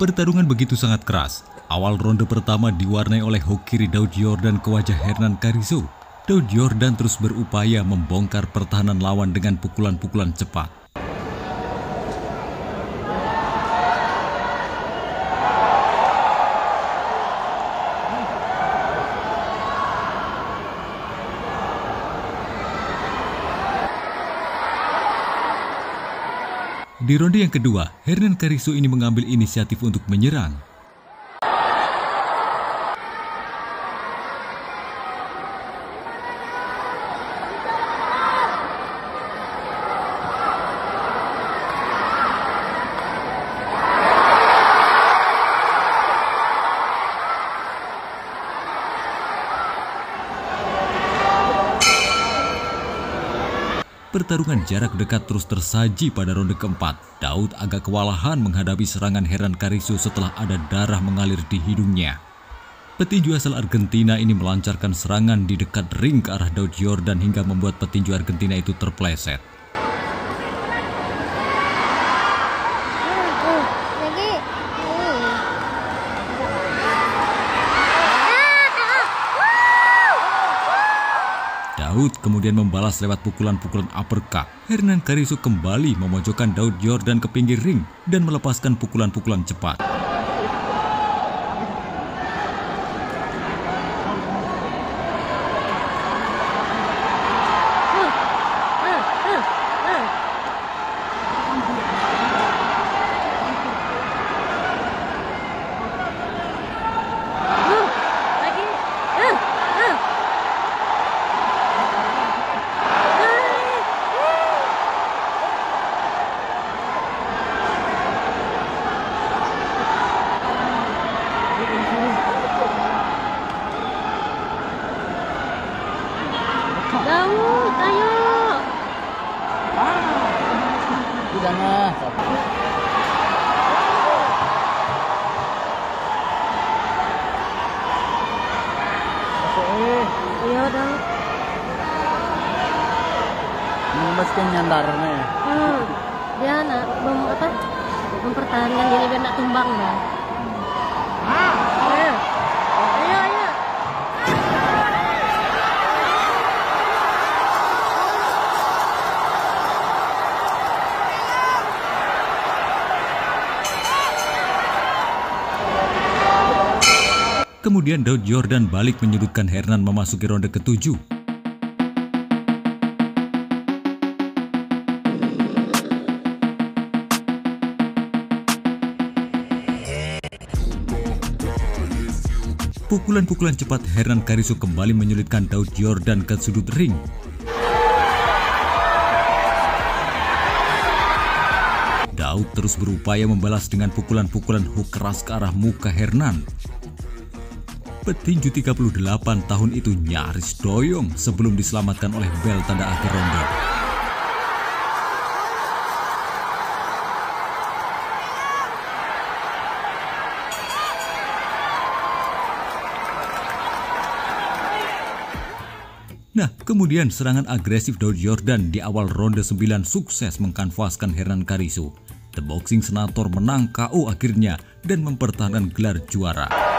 Pertarungan begitu sangat keras. Awal ronde pertama diwarnai oleh hook kiri Daud Yordan ke wajah Hernan Carrizo. Daud Yordan terus berupaya membongkar pertahanan lawan dengan pukulan-pukulan cepat. Di ronde yang kedua, Hernan Carrizo ini mengambil inisiatif untuk menyerang. Pertarungan jarak dekat terus tersaji pada ronde keempat. Daud agak kewalahan menghadapi serangan Hernan Carrizo setelah ada darah mengalir di hidungnya. Petinju asal Argentina ini melancarkan serangan di dekat ring ke arah Daud Yordan hingga membuat petinju Argentina itu terpleset. Daud kemudian membalas lewat pukulan-pukulan uppercut. Hernan Carrizo kembali memojokkan Daud Yordan ke pinggir ring dan melepaskan pukulan-pukulan cepat. Daud, ayo. Jangan. Iya, Daud. Mesti nyandarnya. Dia mempertahankan diri biar nak tumbang dah. Ayo. Ayo. Kemudian Daud Yordan balik menyudutkan Hernan memasuki ronde ke-7. Pukulan-pukulan cepat Hernan Carrizo kembali menyulitkan Daud Yordan ke sudut ring. Daud terus berupaya membalas dengan pukulan-pukulan hook keras ke arah muka Hernan. Petinju 38 tahun itu nyaris doyong sebelum diselamatkan oleh bel tanda akhir ronde. Nah, kemudian serangan agresif Daud Yordan di awal ronde 9 sukses mengkanvaskan Hernan Carrizo. The Boxing Senator menang KO akhirnya dan mempertahankan gelar juara.